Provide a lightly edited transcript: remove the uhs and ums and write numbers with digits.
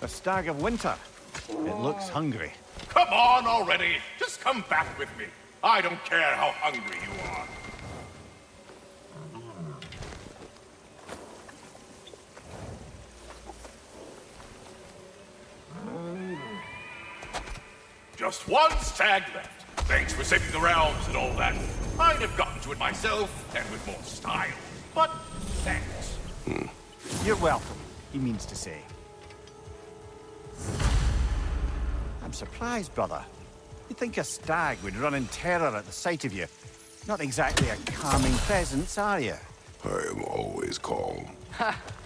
A stag of winter. It looks hungry. Come on already! Just come back with me. I don't care how hungry you are. Just one stag left. Thanks for saving the realms and all that. I'd have gotten to it myself, and with more style. But thanks. You're welcome, he means to say. I'm surprised, brother. You'd think a stag would run in terror at the sight of you. Not exactly a calming presence, are you? I am always calm. Ha!